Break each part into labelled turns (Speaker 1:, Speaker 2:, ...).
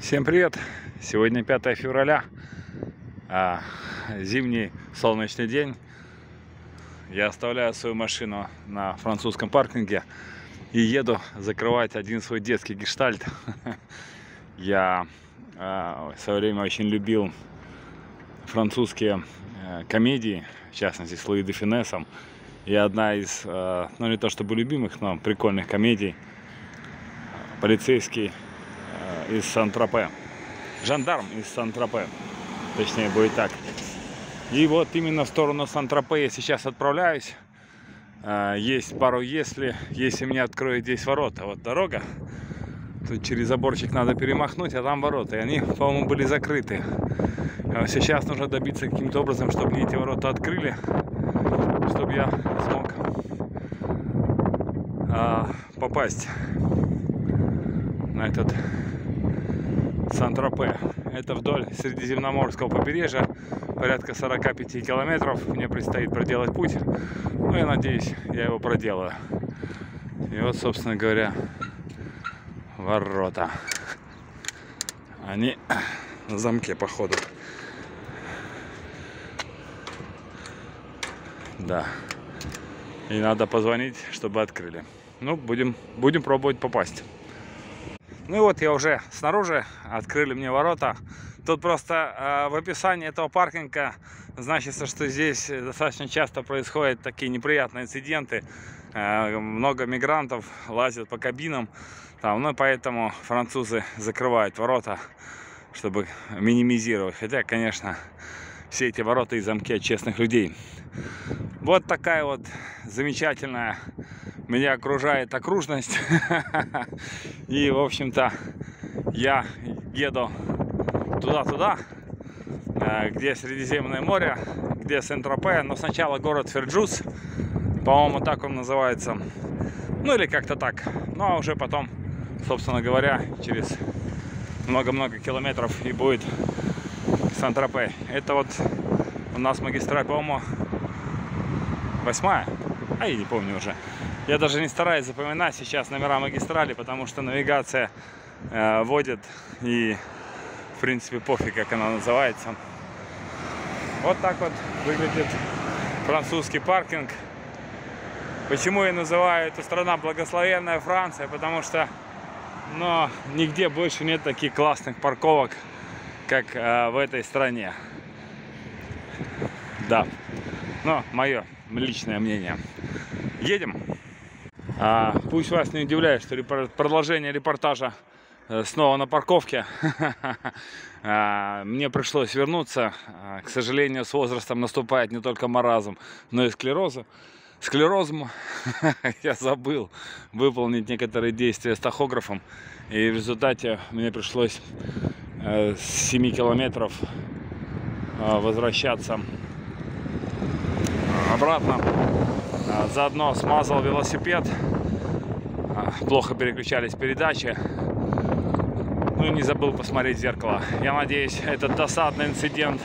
Speaker 1: Всем привет! Сегодня 5 февраля, зимний солнечный день. Я оставляю свою машину на французском паркинге и еду закрывать один свой детский гештальт. Я в свое время очень любил французские комедии, в частности с Луи де Фюнесом. И одна из, ну не то чтобы любимых, но прикольных комедий — полицейский из Сан-Тропе. Жандарм из Сан-Тропе, точнее будет так. И вот именно в сторону Сан-Тропе я сейчас отправляюсь. Есть пару если мне откроют здесь ворота. Вот дорога, тут через заборчик надо перемахнуть, а там ворота, и они, по-моему, были закрыты. Сейчас нужно добиться каким-то образом, чтобы мне эти ворота открыли, чтобы я смог попасть на этот Сан-Тропе. Это вдоль Средиземноморского побережья, порядка 45 километров. Мне предстоит проделать путь. Ну, я надеюсь, я его проделаю. И вот, собственно говоря, ворота. Они на замке, походу. Да. И надо позвонить, чтобы открыли. Ну, будем пробовать попасть. Ну и вот я уже снаружи, открыли мне ворота. Тут просто в описании этого паркинга значится, что здесь достаточно часто происходят такие неприятные инциденты. Много мигрантов лазят по кабинам. Там, ну, поэтому французы закрывают ворота, чтобы минимизировать. Хотя, конечно, все эти ворота и замки от честных людей. Вот такая вот замечательная меня окружает окружность. И, в общем-то, я еду туда, где Средиземное море, где Сен-Тропе. Но сначала город Ферджус, по-моему, так он называется. Ну, или как-то так. Ну, а уже потом, собственно говоря, через много-много километров и будет Сан-Тропе. Это вот у нас магистраль, по-моему, 8-я, я не помню уже. Я даже не стараюсь запоминать сейчас номера магистрали, потому что навигация водит, и в принципе пофиг, как она называется. Вот так вот выглядит французский паркинг. Почему я называю эту страну благословенная Франция? Потому что, но нигде больше нет таких классных парковок, как в этой стране. Да, но мое личное мнение. Едем. Пусть вас не удивляет, что продолжение репортажа снова на парковке. Мне пришлось вернуться. К сожалению, с возрастом наступает не только маразм, но и склерозм. Я забыл выполнить некоторые действия с тахографом, и в результате мне пришлось с 7 километров возвращаться обратно. Заодно смазал велосипед, плохо переключались передачи, ну и не забыл посмотреть в зеркало. Я надеюсь, этот досадный инцидент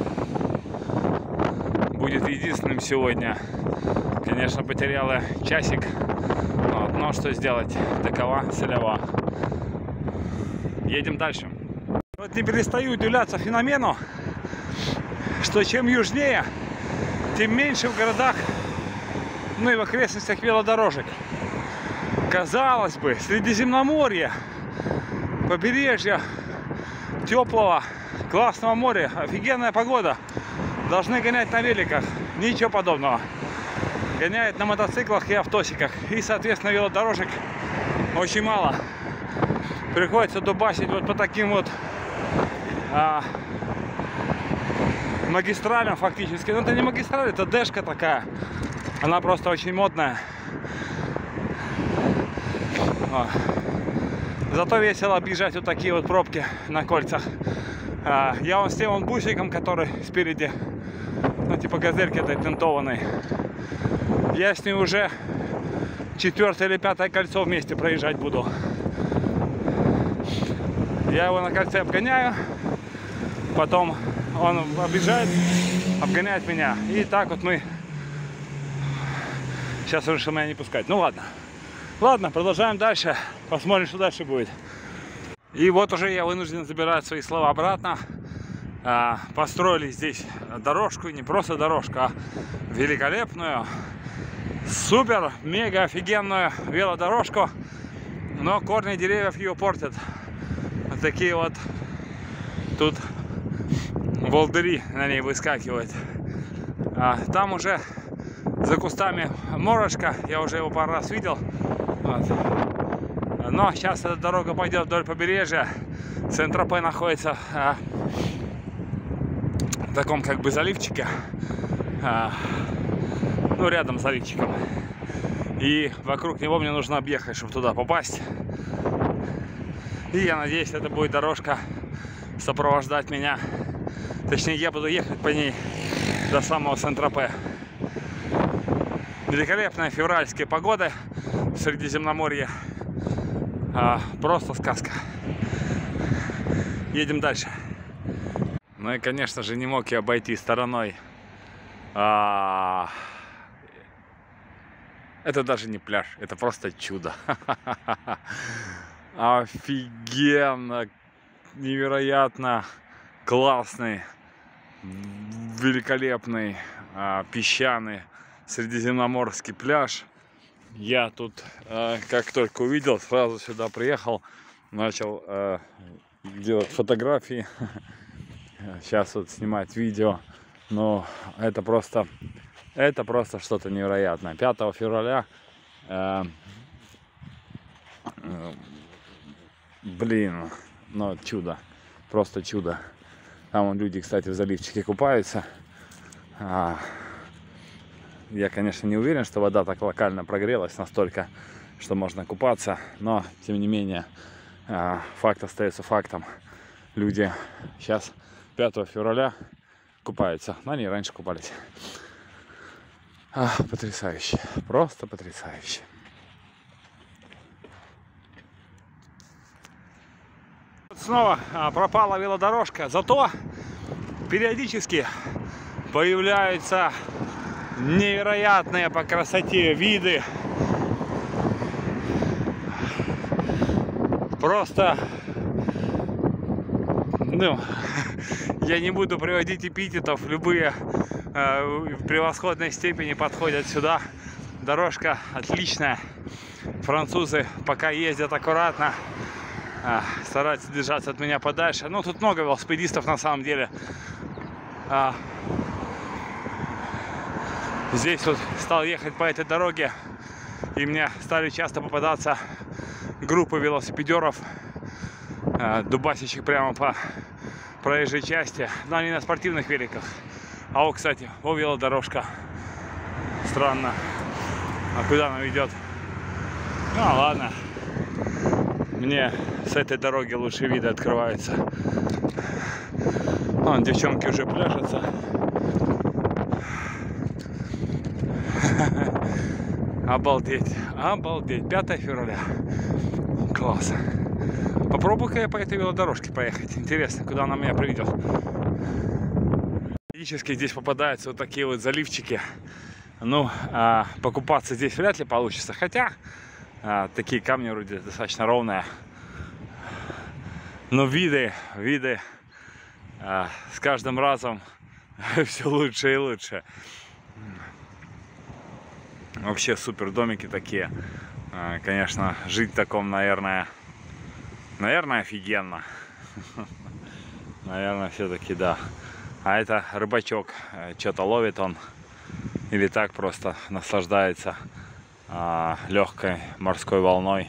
Speaker 1: будет единственным сегодня. Конечно, потеряла часик, но что сделать, такова целева. Едем дальше. Вот не перестаю удивляться феномену, что чем южнее, тем меньше в городах, ну и в окрестностях велодорожек. Казалось бы, Средиземноморье, побережье теплого, классного моря, офигенная погода. Должны гонять на великах. Ничего подобного. Гоняют на мотоциклах и автосиках. И, соответственно, велодорожек очень мало. Приходится дубасить вот по таким вот магистралям фактически. Но это не магистраль, это дэшка такая. Она просто очень модная. Зато весело объезжать вот такие вот пробки на кольцах. Я вон с тем бусиком, который спереди, ну типа газельки этой тентованной, я с ней уже 4-е или 5-е кольцо вместе проезжать буду. Я его на кольце обгоняю, потом он объезжает, обгоняет меня. И так вот мы... Сейчас он решил меня не пускать. Ну ладно. Ладно, продолжаем дальше. Посмотрим, что дальше будет. И вот уже я вынужден забирать свои слова обратно. Построили здесь дорожку, не просто дорожку, а великолепную, супер, мега офигенную велодорожку. Но корни деревьев ее портят. Вот такие вот тут волдыри на ней выскакивают. Там уже за кустами морожка, я уже его пару раз видел. Вот. Но сейчас эта дорога пойдет вдоль побережья. Сент-Тропе находится в таком как бы заливчике, ну рядом с заливчиком. И вокруг него мне нужно объехать, чтобы туда попасть. И я надеюсь, это будет дорожка сопровождать меня. Точнее, я буду ехать по ней до самого Сент-Тропе. Великолепная февральская погода в Средиземноморье. Просто сказка. Едем дальше. Ну и, конечно же, не мог я обойти стороной. Это даже не пляж, это просто чудо. Офигенно, невероятно классный, великолепный песчаный средиземноморский пляж. Я тут, как только увидел, сразу сюда приехал, начал делать фотографии. Сейчас вот снимать видео. Но это просто что-то невероятное. 5 февраля, блин, ну чудо, просто чудо. Там вон люди, кстати, в заливчике купаются. Я, конечно, не уверен, что вода так локально прогрелась настолько, что можно купаться, но тем не менее факт остается фактом. Люди сейчас 5 февраля купаются, но они раньше купались. Потрясающе, просто потрясающе. Снова пропала велодорожка, зато периодически появляются невероятные по красоте виды. Просто, ну, я не буду приводить эпитетов, любые в превосходной степени подходят сюда. Дорожка отличная. Французы пока ездят аккуратно, стараются держаться от меня подальше. Ну, тут много велосипедистов на самом деле. Здесь вот стал ехать по этой дороге, и мне стали часто попадаться группы велосипедеров, дубасящих прямо по проезжей части, но не на спортивных великах. А вот, кстати, вот велодорожка. Странно. А куда она ведет? Ну ладно. Мне с этой дороги лучше виды открываются. Вон, девчонки уже пляшутся. Обалдеть, обалдеть. 5 февраля. Класс. Попробую-ка я по этой велодорожке поехать. Интересно, куда она меня приведет. Периодически здесь попадаются вот такие вот заливчики. Ну, покупаться здесь вряд ли получится. Хотя, такие камни вроде достаточно ровные. Но виды с каждым разом все лучше и лучше. Вообще супер домики такие. Конечно, жить в таком, наверное, офигенно. Наверное, все-таки да. А это рыбачок. Что-то ловит он. Или так просто наслаждается легкой морской волной.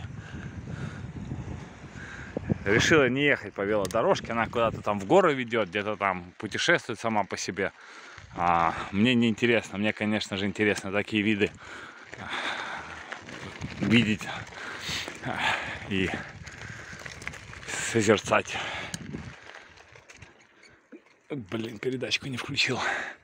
Speaker 1: Решила не ехать по велодорожке. Она куда-то там в горы ведет, где-то там путешествует сама по себе. Мне не интересно. Мне, конечно же, интересно такие виды видеть и созерцать. Блин, передачку не включил.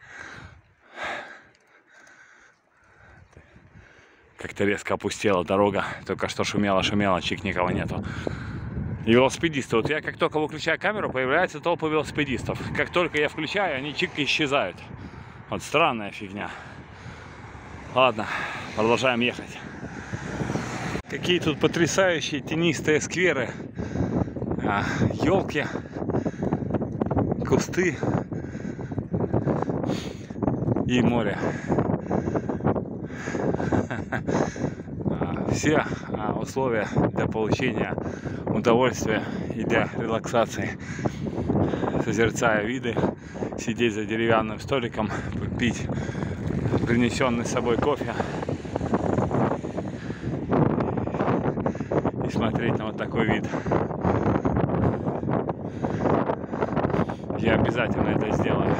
Speaker 1: Как-то резко опустела дорога. Только что шумела, чик, никого нету. И велосипедисты. Вот я как только выключаю камеру, появляется толпа велосипедистов. Как только я включаю, они чик исчезают. Вот странная фигня. Ладно, продолжаем ехать. Какие тут потрясающие тенистые скверы. елки, кусты и море. Все условия для получения удовольствия и для релаксации. Созерцая виды, сидеть за деревянным столиком, пить принесенный с собой кофе и смотреть на вот такой вид. Я обязательно это сделаю.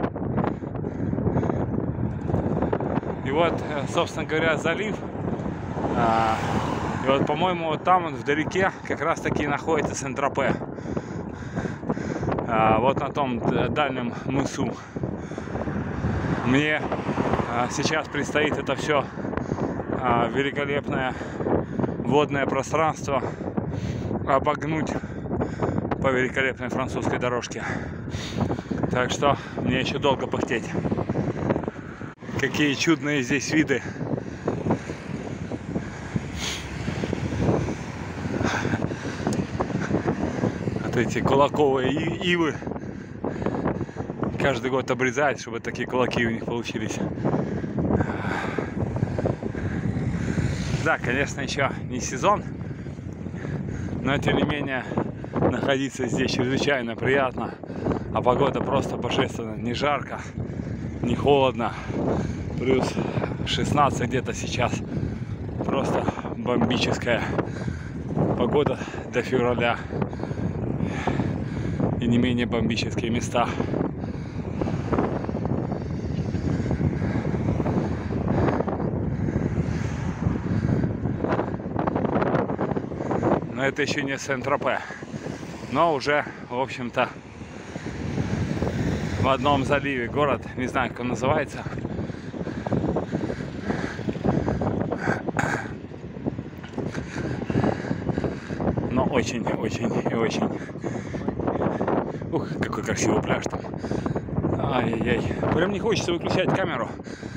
Speaker 1: И вот, собственно говоря, залив. И вот, по-моему, вот там вдалеке как раз таки находится Сен-Тропе. Вот на том дальнем мысу. Мне сейчас предстоит это все великолепное водное пространство обогнуть по великолепной французской дорожке. Так что мне еще долго пыхтеть. Какие чудные здесь виды. Вот эти кулаковые ивы. Каждый год обрезают, чтобы такие кулаки у них получились. Да, конечно, еще не сезон, но тем не менее находиться здесь чрезвычайно приятно. А погода просто божественная, не жарко, не холодно. Плюс 16 где-то сейчас. Просто бомбическая погода до февраля. И не менее бомбические места. Но это еще не Сен-Тропе. Но уже, в общем-то, в одном заливе город, не знаю, как он называется. Но очень и очень. Ух, какой красивый пляж там. Ай-яй-яй. Прям не хочется выключать камеру.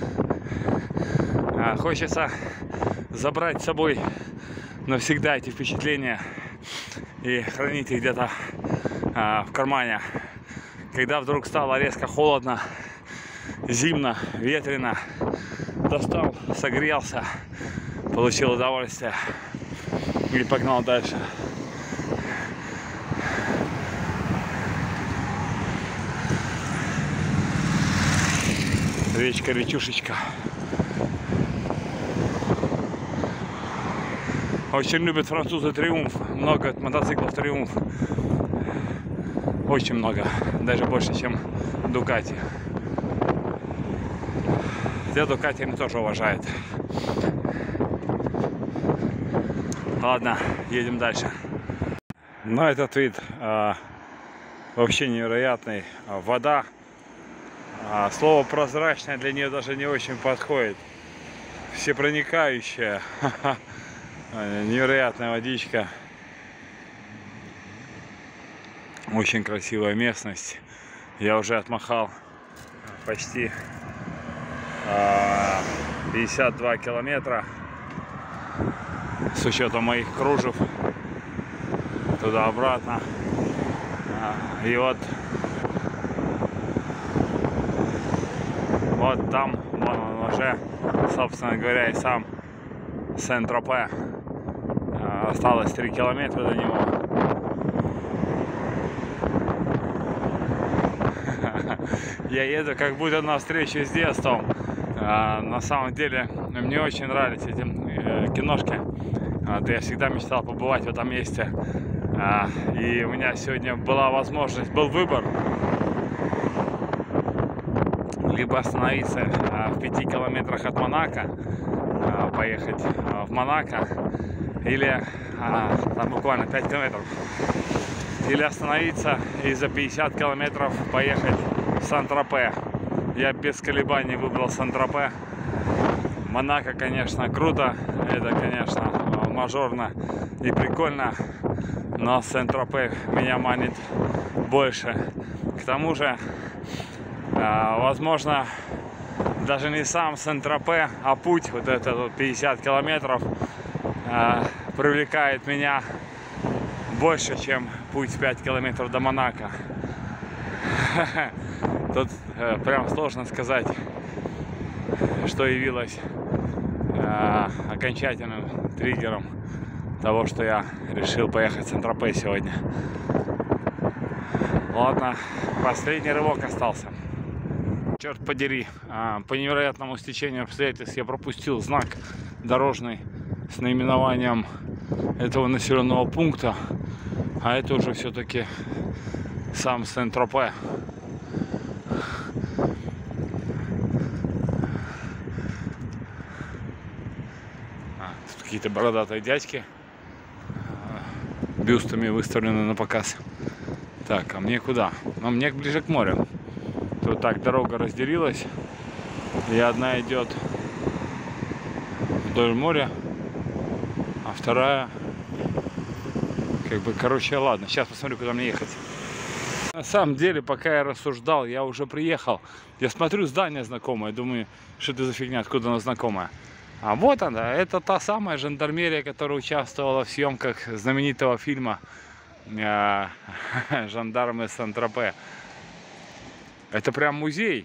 Speaker 1: Хочется забрать с собой навсегда эти впечатления и хранить их где-то в кармане. Когда вдруг стало резко холодно, зимно, ветрено, достал, согрелся, получил удовольствие и погнал дальше. Речка, речушечка. Очень любят французы Триумф. Много мотоциклов Триумф. Очень много. Даже больше, чем Дукати. Хотя Дукати они тоже уважают. Ладно, едем дальше. Но этот вид вообще невероятный. Вода. Слово прозрачное для нее даже не очень подходит. Всепроникающая. Невероятная водичка. Очень красивая местность. Я уже отмахал почти 52 километра с учетом моих кружев туда-обратно. И вот там, вон он уже, собственно говоря, и сам Сен-Тропе. Осталось 3 километра до него. Я еду как будто на встречу с детством. На самом деле мне очень нравились эти киношки. Я всегда мечтал побывать в этом месте. И у меня сегодня была возможность, был выбор. Либо остановиться в 5 километрах от Монако, поехать в Монако, или там буквально 5 километров, или остановиться и за 50 километров поехать в Сан-Тропе. Я без колебаний выбрал Сан-Тропе. Монако, конечно, круто, это, конечно, мажорно и прикольно, но Сен-Тропе меня манит больше. К тому же, возможно, даже не сам Сен-Тропе, а путь, вот этот вот 50 километров, привлекает меня больше, чем путь 5 километров до Монако. Тут прям сложно сказать, что явилось окончательным триггером того, что я решил поехать в Сен-Тропе сегодня. Ладно, последний рывок остался. Черт подери, по невероятному стечению обстоятельств я пропустил знак дорожный с наименованием этого населенного пункта, а это уже все-таки сам Сен-Тропе. Тут какие-то бородатые дядьки бюстами выставлены на показ. Так, а мне куда? Ну, мне ближе к морю. Тут так дорога разделилась, и одна идет вдоль моря, а вторая как бы, короче, ладно, сейчас посмотрю, куда мне ехать. На самом деле, пока я рассуждал, я уже приехал. Я смотрю, здание знакомое, думаю, что это за фигня, откуда оно знакомое. А вот она, это та самая жандармерия, которая участвовала в съемках знаменитого фильма «Жандармы Сен-Тропе». Это прям музей.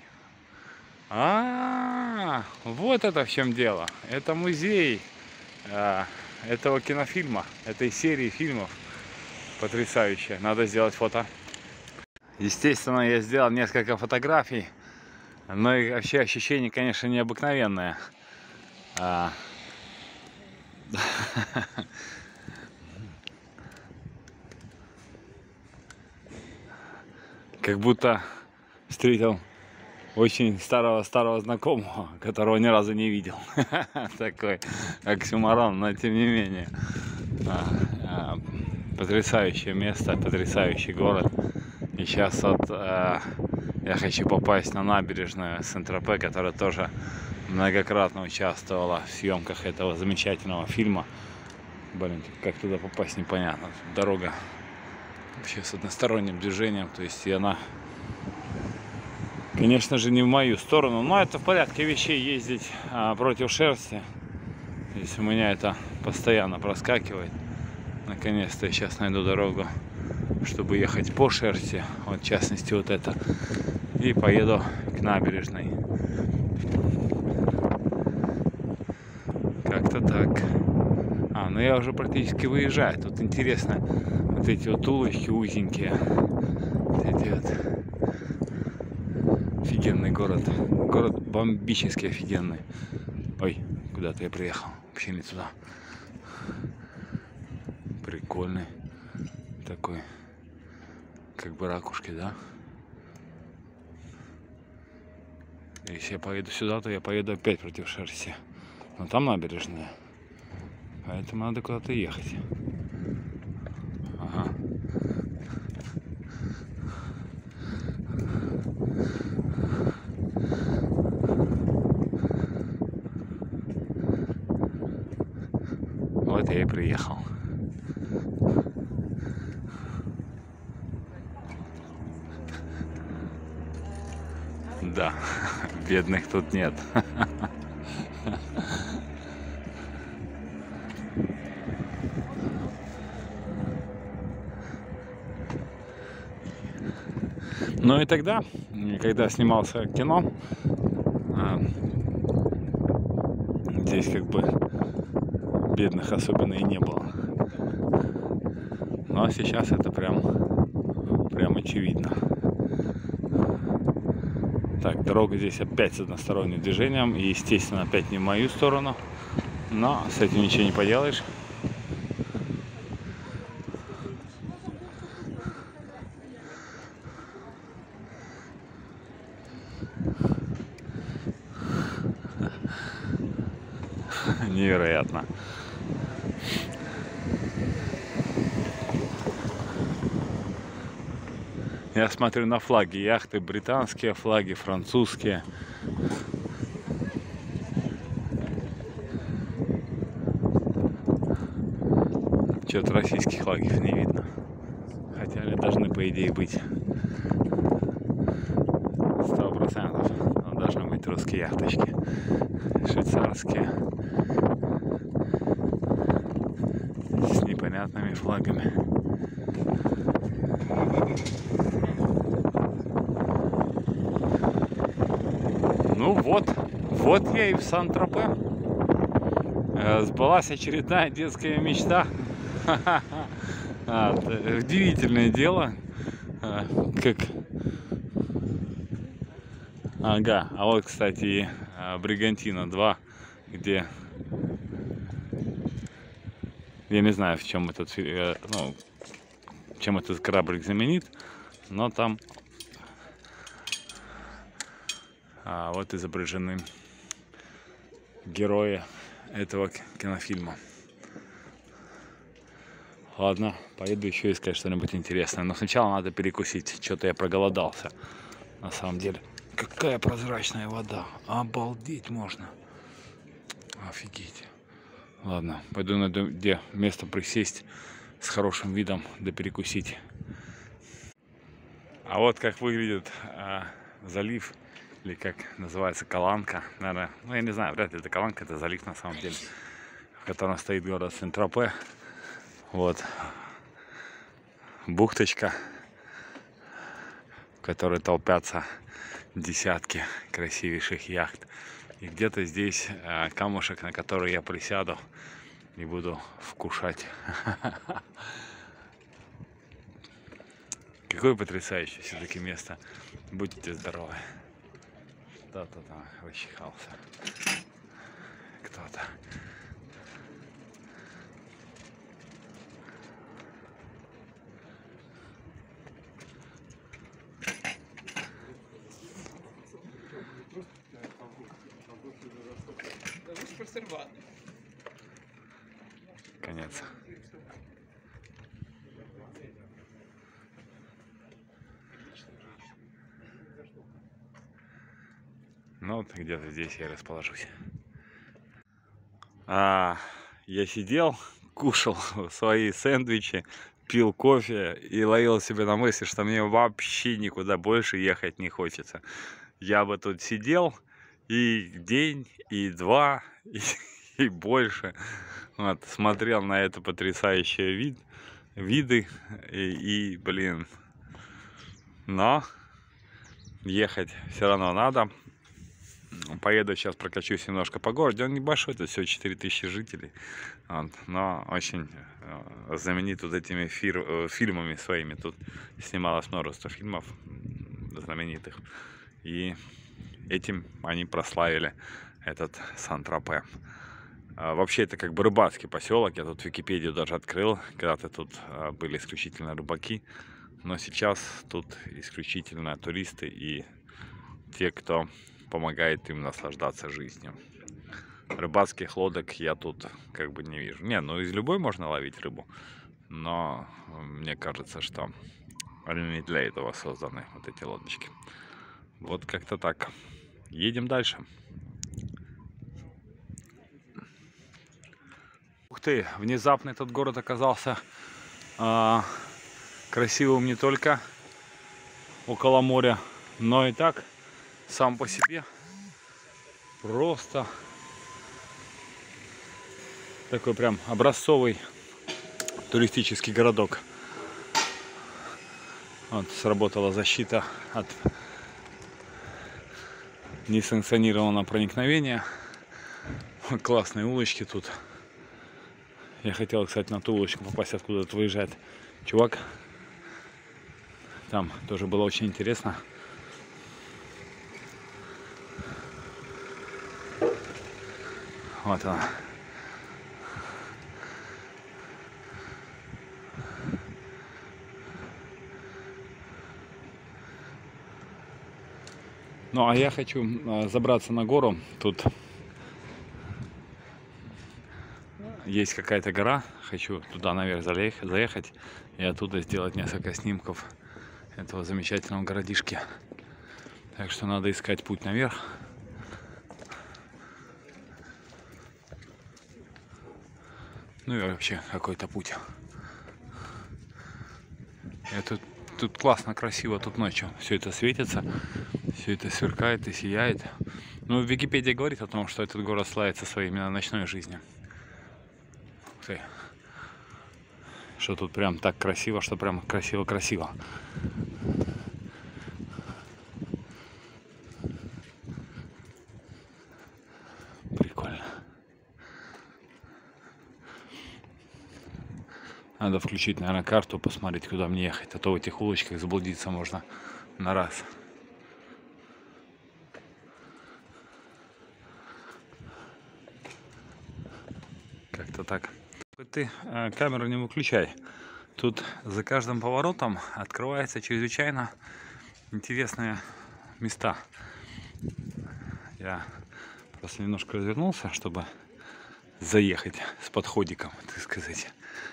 Speaker 1: Вот это в чем дело. Это музей этого кинофильма, этой серии фильмов. Потрясающе. Надо сделать фото. Естественно, я сделал несколько фотографий, но и вообще ощущение, конечно, необыкновенное. Как будто встретил очень старого знакомого, которого ни разу не видел. Такой оксюморон, но тем не менее. Потрясающее место, потрясающий город. И сейчас вот я хочу попасть на набережную Сен-Тропе, которая тоже многократно участвовала в съемках этого замечательного фильма. Блин, как туда попасть, непонятно. Дорога вообще с односторонним движением, то есть и она, конечно же, не в мою сторону, но это в порядке вещей ездить против шерсти. Здесь у меня это постоянно проскакивает. Наконец-то я сейчас найду дорогу, чтобы ехать по шерсти, вот в частности вот это, и поеду к набережной. Как-то так. Ну я уже практически выезжаю. Тут интересно, вот эти вот улочки узенькие. Вот эти вот. Офигенный город. Город бомбически офигенный. Ой, куда-то я приехал. Вообще не туда. Прикольный. Такой. Как бы ракушки, да? Если я поеду сюда, то я поеду опять против шерсти. Но там набережная. Поэтому надо куда-то ехать. Ага. Вот я и приехал. Да, бедных тут нет. Ну и тогда, когда снимался кино, здесь как бы бедных особенно и не было. Ну а сейчас это прям очевидно. Так, дорога здесь опять с односторонним движением. И, естественно, опять не в мою сторону. Но с этим ничего не поделаешь. Невероятно. Я смотрю на флаги яхты, британские флаги, французские. Что-то российских флагов не видно. Хотя они должны, по идее, быть 100%. Но должны быть русские яхточки. Швейцарские. С непонятными флагами. Вот я и в Сан-Тропе. Сбылась очередная детская мечта. Удивительное дело. Как... Ага, а вот, кстати, и Бригантина 2, где... Я не знаю, в чем этот, ну, чем этот кораблик знаменит, но там вот изображены герои этого кинофильма. Ладно, поеду еще искать что-нибудь интересное. Но сначала надо перекусить. Что-то я проголодался. На самом деле. Какая прозрачная вода. Обалдеть можно. Офигеть. Ладно, пойду найду, где место присесть с хорошим видом, да перекусить. А вот как выглядит залив, или как называется, Каланка. Наверное, ну я не знаю, вряд ли это Каланка, это залив на самом деле, в котором стоит город Сан-Тропе. Вот бухточка, в которой толпятся десятки красивейших яхт. И где-то здесь камушек, на который я присяду и буду вкушать. Какое потрясающее все-таки место. Будьте здоровы. Кто-то там расчихался. Кто-то. Конец. Ну вот где-то здесь я расположусь. Я сидел, кушал свои сэндвичи, пил кофе и ловил себя на мысли, что мне вообще никуда больше ехать не хочется. Я бы тут сидел и день, и два, и больше. Вот, смотрел на это потрясающие виды и, блин, но ехать все равно надо. Поеду сейчас, прокачусь немножко по городу. Он небольшой, это всего 4000 жителей, вот, но очень знаменит вот этими фильмами своими. Тут снималось множество фильмов знаменитых, и этим они прославили этот Сан-Тропе. Вообще это как бы рыбацкий поселок. Я тут Википедию даже открыл. Когда-то тут были исключительно рыбаки, но сейчас тут исключительно туристы и те, кто помогает им наслаждаться жизнью. Рыбацких лодок я тут как бы не вижу. Не, ну из любой можно ловить рыбу, но мне кажется, что они не для этого созданы, вот эти лодочки. Вот как-то так. Едем дальше. Ух ты, внезапно этот город оказался красивым не только около моря, но и так сам по себе. Просто такой прям образцовый туристический городок. Вот сработала защита от несанкционированного проникновения. Классные улочки тут. Я хотел, кстати, на ту улочку попасть, откуда тут выезжает чувак. Там тоже было очень интересно. Вот она. Ну, а я хочу забраться на гору. Тут есть какая-то гора. Хочу туда наверх заехать и оттуда сделать несколько снимков этого замечательного городишки. Так что надо искать путь наверх. Ну и вообще какой-то путь. Тут классно, красиво, тут ночью все это светится, все это сверкает и сияет. Ну, Википедия говорит о том, что этот город славится своей именно ночной жизнью. Что тут прям так красиво, что прям красиво-красиво. Надо включить, наверное, карту, посмотреть, куда мне ехать. А то в этих улочках заблудиться можно на раз. Как-то так. Ты камеру не выключай. Тут за каждым поворотом открываются чрезвычайно интересные места. Я просто немножко развернулся, чтобы заехать с подходиком, так сказать.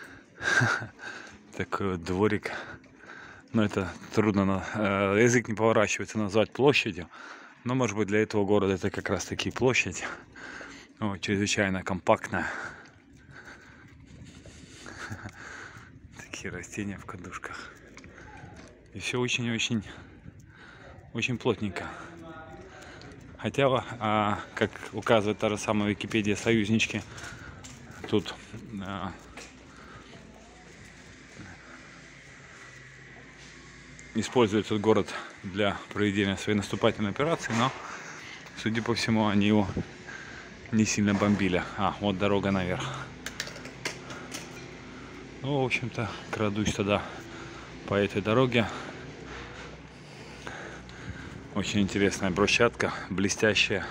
Speaker 1: Такой вот дворик. Но это трудно, язык не поворачивается назвать площадью. Но может быть для этого города это как раз таки площадь. Вот, чрезвычайно компактная. Такие растения в кадушках. И все очень-очень плотненько. Хотя, как указывает та же самая Википедия союзнички, тут используют этот город для проведения своей наступательной операции, но, судя по всему, они его не сильно бомбили. Вот дорога наверх. Ну, в общем-то, крадусь туда по этой дороге. Очень интересная брусчатка, блестящая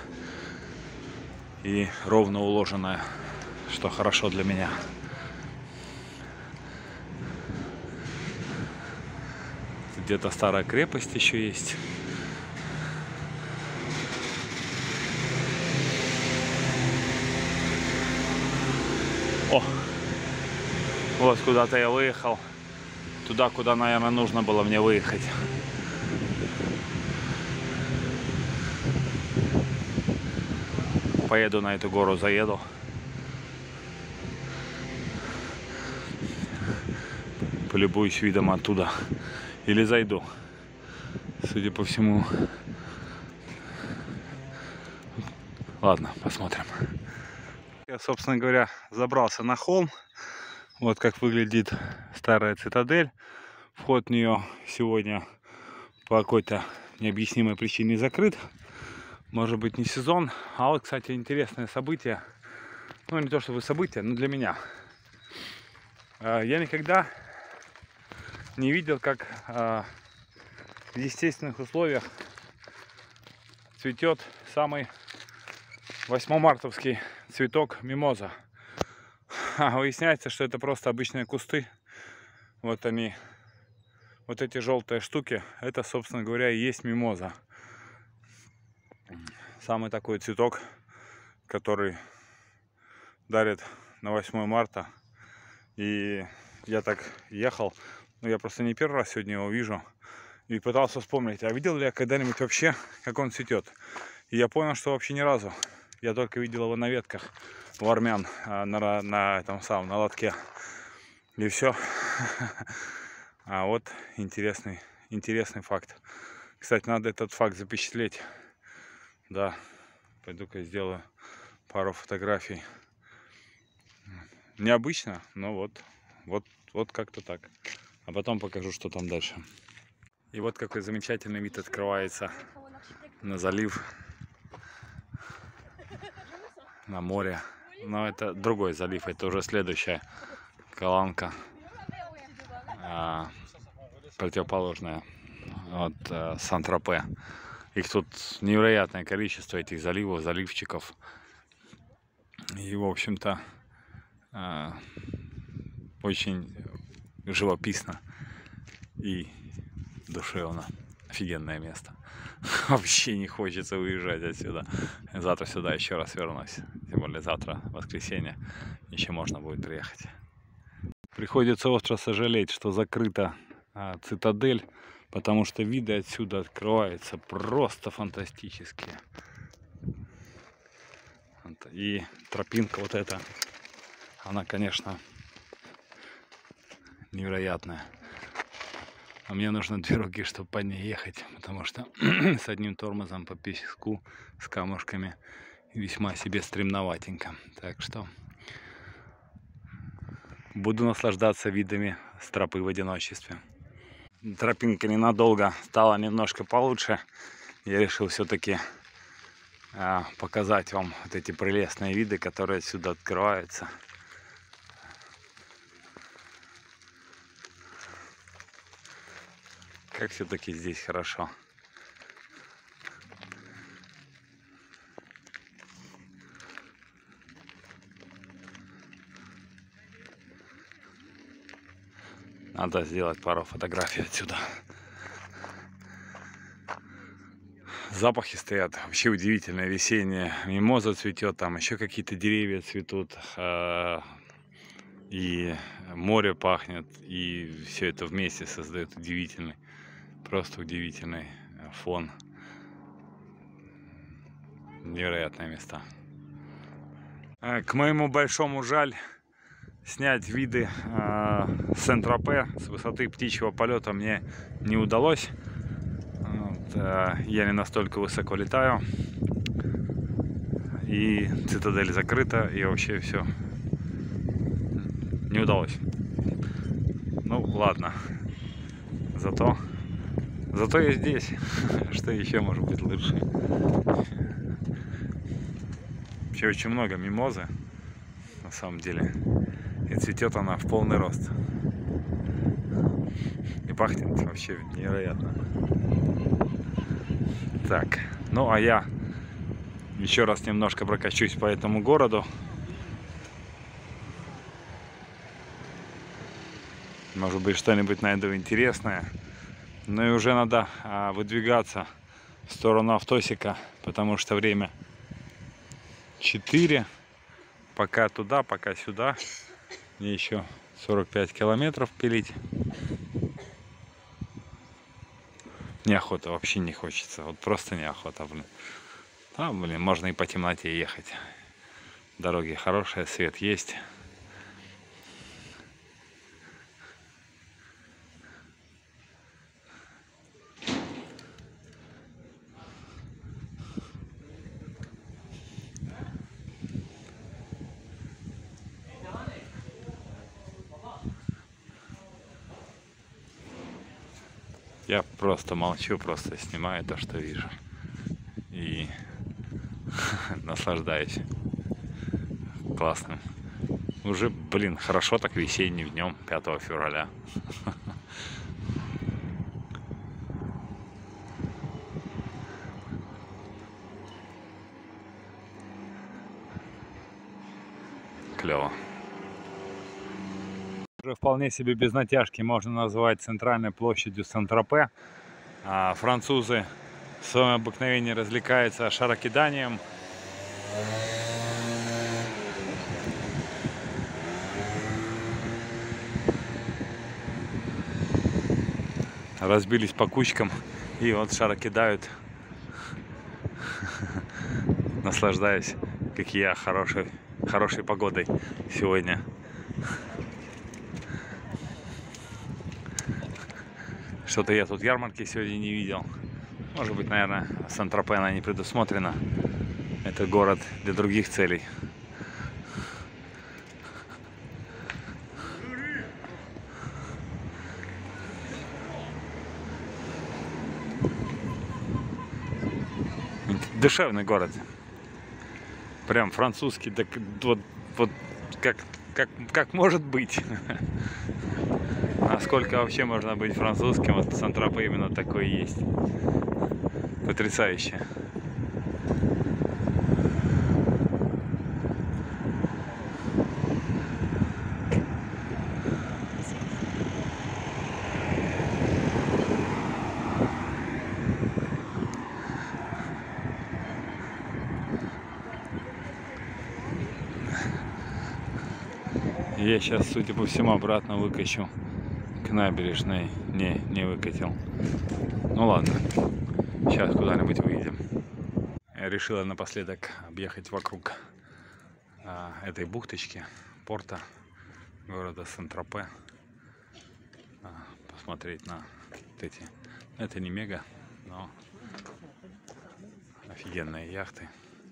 Speaker 1: и ровно уложенная, что хорошо для меня. Где-то старая крепость еще есть. О! Вот куда-то я выехал. Туда, куда, наверное, нужно было мне выехать. Поеду на эту гору, заеду. Полюбуюсь видом оттуда. Или зайду. Судя по всему. Ладно, посмотрим. Я, собственно говоря, забрался на холм. Вот как выглядит старая цитадель. Вход в нее сегодня по какой-то необъяснимой причине закрыт. Может быть, не сезон. А вот, кстати, интересное событие. Ну, не то чтобы событие, но для меня. Я никогда не видел, как в естественных условиях цветет самый 8-мартовский цветок мимоза. Выясняется, что это просто обычные кусты. Вот они, вот эти желтые штуки, это, собственно говоря, и есть мимоза. Самый такой цветок, который дарят на 8 марта. И я так ехал, но я просто не первый раз сегодня его вижу. И пытался вспомнить, а видел ли я когда-нибудь вообще, как он цветет. И я понял, что вообще ни разу. Я только видел его на ветках у армян, на этом самом, на лотке. И все. А вот интересный факт. Кстати, надо этот факт запечатлеть. Да, пойду-ка сделаю пару фотографий. Необычно, но вот как-то так. А потом покажу, что там дальше. И вот какой замечательный вид открывается на залив, на море. Но это другой залив, это уже следующая Каланка, противоположная от Сан-Тропе. Их тут невероятное количество, этих заливов, заливчиков. И, в общем-то, очень живописно и душевно. Офигенное место. Вообще не хочется уезжать отсюда. Завтра сюда еще раз вернусь. Тем более завтра, воскресенье, еще можно будет приехать. Приходится остро сожалеть, что закрыта цитадель, потому что виды отсюда открываются просто фантастические. И тропинка вот эта, она, конечно, невероятная. А мне нужно 2 руки, чтобы по ней ехать, потому что с одним тормозом по песку, с камушками весьма себе стремноватенько. Так что буду наслаждаться видами с тропы в одиночестве. Тропинка ненадолго стала немножко получше. Я решил все-таки показать вам вот эти прелестные виды, которые отсюда открываются. Как все-таки здесь хорошо. Надо сделать пару фотографий отсюда. Запахи стоят вообще удивительные, весенние. Мимоза цветет, там еще какие-то деревья цветут. И море пахнет. И все это вместе создает удивительный, просто удивительный фон. Невероятные места. К моему большому жаль, снять виды с Сен-Тропе с высоты птичьего полета мне не удалось. Я не настолько высоко летаю, и цитадель закрыта, и вообще все не удалось. Ну ладно, зато я здесь. Что еще может быть лучше? Вообще очень много мимозы на самом деле, и цветет она в полный рост, и пахнет вообще невероятно. Так, ну а я еще раз немножко прокачусь по этому городу. Может быть, что-нибудь найду интересное. Ну и уже надо выдвигаться в сторону Автосика, потому что время 4. Пока туда, пока сюда. Мне еще 45 километров пилить. Неохота, вообще не хочется. Вот просто неохота, блин. Там, блин, можно и по темноте ехать. Дороги хорошие, свет есть. Я просто молчу, просто снимаю то, что вижу. И наслаждаюсь классным. Уже, блин, хорошо так весенним днем 5 февраля. Клево. Уже вполне себе без натяжки можно назвать центральной площадью Сен-Тропе. Французы в своем обыкновении развлекаются шарокиданием. Разбились по кучкам и вот шарокидают, наслаждаясь, как и я, хорошей погодой сегодня. Что-то я тут ярмарки сегодня не видел. Может быть, наверное, Сен-Тропе она не предусмотрена. Это город для других целей. Душевный город. Прям французский, так вот как может быть. Насколько вообще можно быть французским, вот Сен-Тропе именно такой и есть. Потрясающе. Я сейчас, судя по всему, обратно выкачу к набережной. Не выкатил. Ну ладно, сейчас куда-нибудь выйдем. Я решила напоследок объехать вокруг этой бухточки, порта города Сен-Тропе. Посмотреть на вот эти. Это не мега, но офигенные яхты.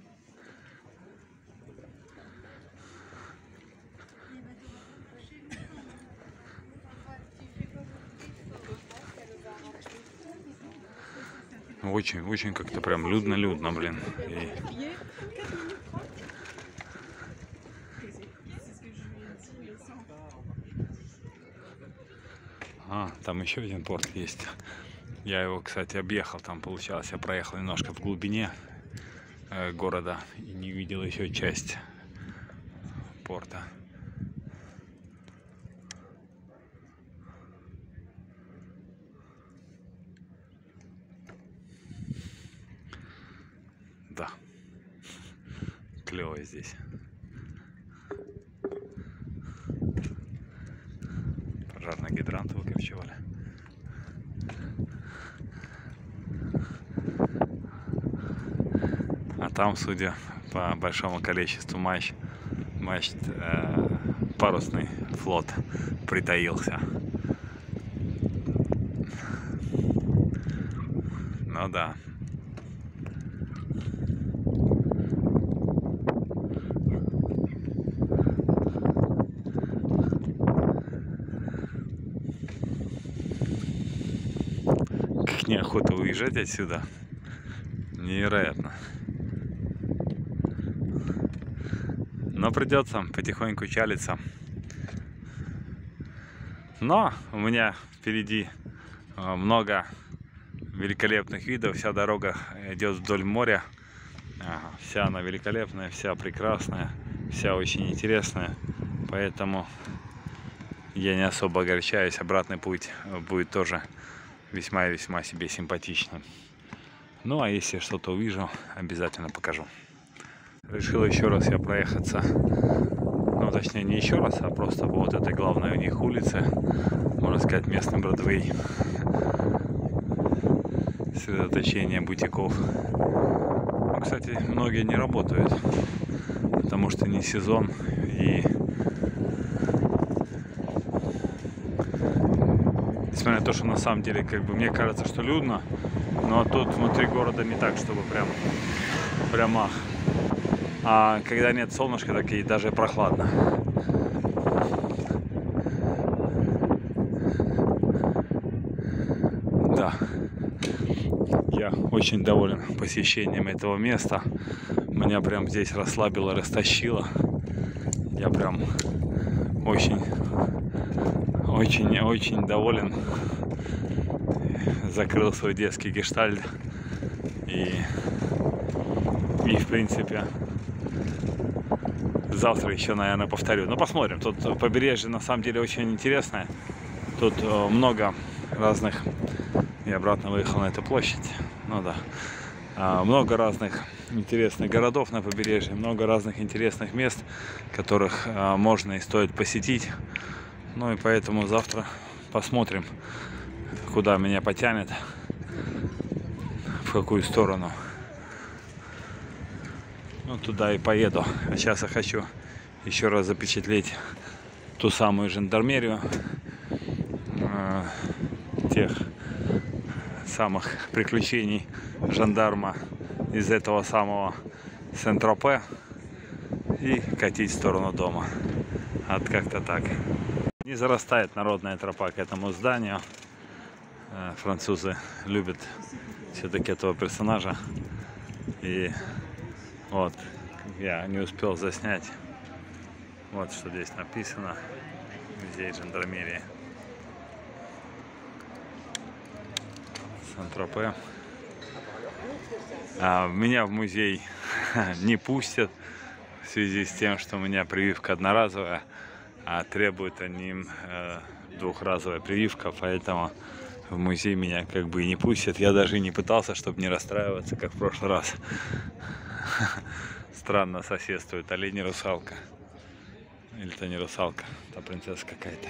Speaker 1: Очень как-то прям людно, блин. И... там еще один порт есть. Я его, кстати, объехал, там получалось, я проехал немножко в глубине города и не видел еще часть порта. Да, клево здесь. Пожарные гидранты выкорчевали. А там, судя по большому количеству мачт, парусный флот притаился. Ну да. Как неохота уезжать отсюда. Невероятно. Но придется потихоньку чалиться. Но у меня впереди много великолепных видов. Вся дорога идет вдоль моря. Вся она великолепная, вся прекрасная, вся очень интересная. Поэтому я не особо огорчаюсь. Обратный путь будет тоже весьма и весьма себе симпатичным. Ну а если что-то увижу, обязательно покажу. Решил еще раз я проехаться. Ну, точнее, не еще раз, а просто по вот этой главной у них улице. Можно сказать, местный Бродвей. Сосредоточение бутиков. Ну, кстати, многие не работают, потому что не сезон. И несмотря на то, что на самом деле, как бы, мне кажется, что людно, но тут внутри города не так, чтобы прям ах. А когда нет солнышка, так и даже прохладно. Да, я очень доволен посещением этого места. Меня прям здесь расслабило, растащило. Я прям очень доволен. Закрыл свой детский гештальт. И в принципе, завтра еще, наверное, повторю. Но посмотрим. Тут побережье на самом деле очень интересное. Тут много разных... Я обратно выехал на эту площадь. Ну да. Много разных интересных городов на побережье. Много разных интересных мест, которых можно и стоит посетить. Ну и поэтому завтра посмотрим, куда меня потянет. В какую сторону. Ну, туда и поеду. А сейчас я хочу еще раз запечатлеть ту самую жандармерию, тех самых приключений жандарма из этого самого Сен-Тропе и катить в сторону дома. Вот как-то так. Не зарастает народная тропа к этому зданию. Французы любят все-таки этого персонажа. И вот, я не успел заснять. Вот что здесь написано. Музей жандармерии Сен-Тропе. Меня в музей не пустят в связи с тем, что у меня прививка одноразовая, а требуют они двухразовая прививка, поэтому в музей меня как бы и не пустят. Я даже и не пытался, чтобы не расстраиваться, как в прошлый раз. Странно соседствует олень и русалка. Или это не русалка, это принцесса какая-то.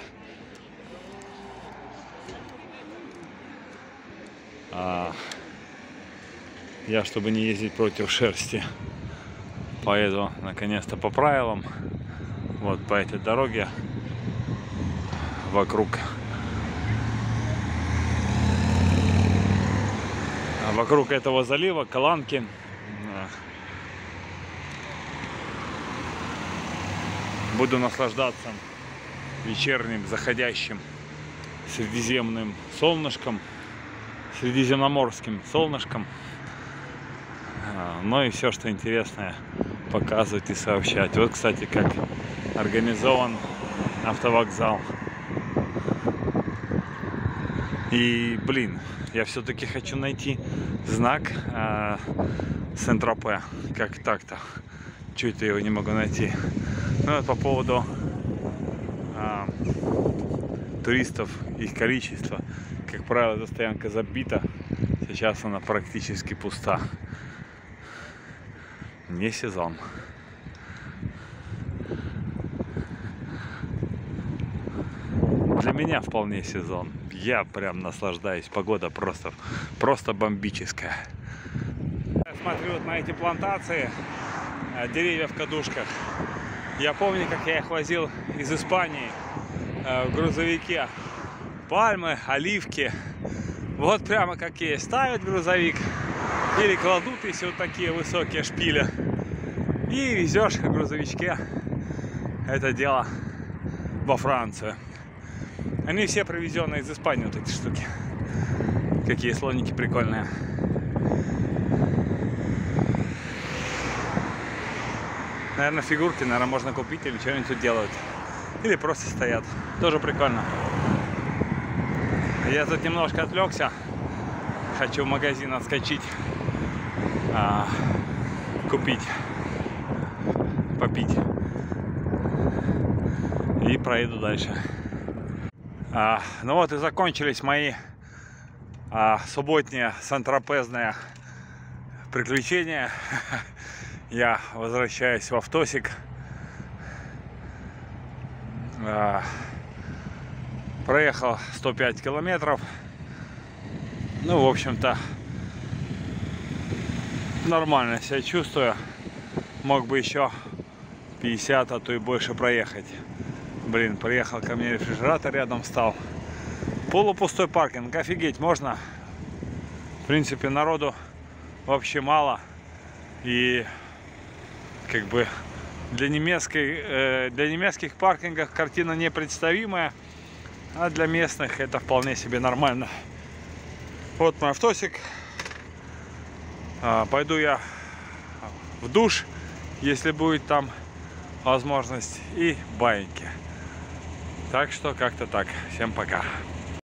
Speaker 1: Я, чтобы не ездить против шерсти, поеду наконец-то по правилам. Вот по этой дороге вокруг этого залива Каланки. Буду наслаждаться вечерним заходящим средиземным солнышком, средиземноморским солнышком. Ну и все, что интересное, показывать и сообщать. Вот, кстати, как организован автовокзал. И, блин, я все-таки хочу найти знак Сен-Тропе. Как так-то? Чуть-то его не могу найти. Ну, вот по поводу туристов, их количество. Как правило, эта стоянка забита. Сейчас она практически пуста. Не сезон. Для меня вполне сезон. Я прям наслаждаюсь. Погода просто бомбическая. Я смотрю вот на эти плантации деревья в кадушках. Я помню, как я их возил из Испании в грузовике. Пальмы, оливки. Вот прямо как есть. Ставят грузовик или кладут, если вот такие высокие шпили. И везешь в грузовичке это дело во Францию. Они все привезенные из Испании, вот эти штуки. Какие слоники прикольные. Наверное, фигурки, можно купить или что-нибудь тут делают. Или просто стоят. Тоже прикольно. Я тут немножко отвлекся. Хочу в магазин отскочить. Купить. Попить. И проеду дальше. Ну вот и закончились мои субботние сантропезные приключения. Я возвращаюсь в автосик. Проехал 105 километров. Ну, в общем-то, нормально себя чувствую. Мог бы еще 50, а то и больше проехать. Блин, приехал ко мне, рефрижератор рядом стал. Полупустой паркинг, офигеть, можно. В принципе, народу вообще мало. И как бы для немецких паркингов картина непредставимая. А для местных это вполне себе нормально. Вот мой автосик. Пойду я в душ, если будет там возможность, и баиньки. Так что как-то так. Всем пока.